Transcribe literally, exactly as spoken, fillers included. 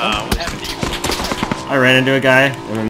Uh, what happened to you? I ran into a guy, and then